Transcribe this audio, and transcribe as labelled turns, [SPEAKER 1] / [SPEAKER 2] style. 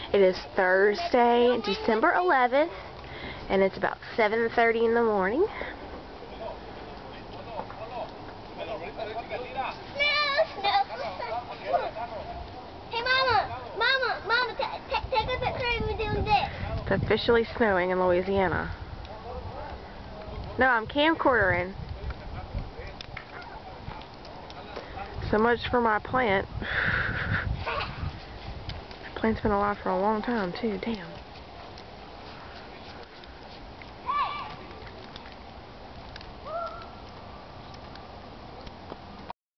[SPEAKER 1] It is Thursday, December 11th, and it's about 7:30 in the morning.
[SPEAKER 2] Hey, Mama, take a picture of me doing this.
[SPEAKER 1] It's officially snowing in Louisiana. No, I'm camcordering. So much for my plant. Plant's been alive for a long time, too. Damn.